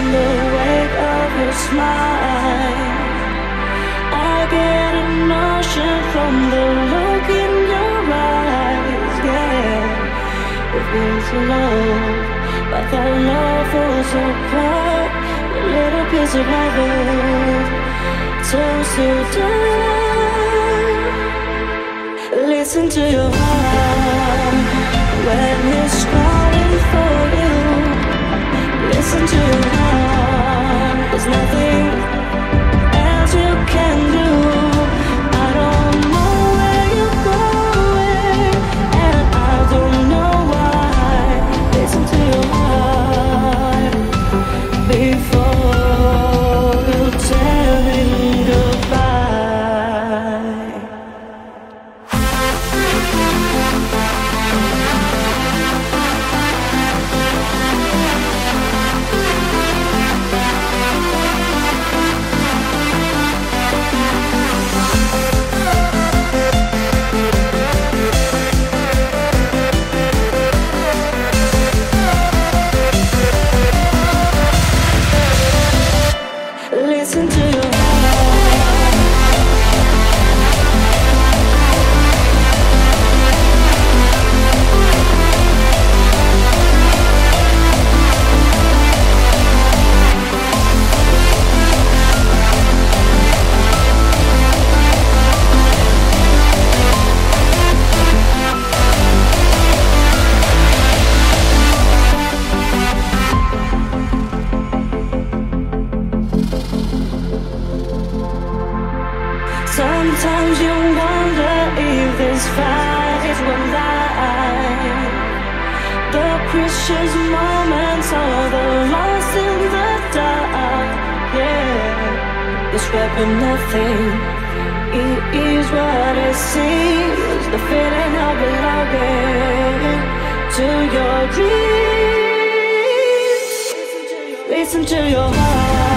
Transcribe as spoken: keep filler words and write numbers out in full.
the wake of your smile. I get a notion from the look in your eyes. Yeah, we've been so low, but that love falls apart. A little piece of heaven, so so dark. Listen to your heart when it's calling for you. Listen to your heart. There's nothing else you can do. I don't know where you're going, and I don't know why. Listen to your heart before you tell him goodbye. Listen to your heart. Sometimes you wonder if this fight is worth life. The precious moments are the lost in the dark. Yeah, it's weapon nothing. It is what it seems. The feeling of belonging to your dreams. Listen to your heart.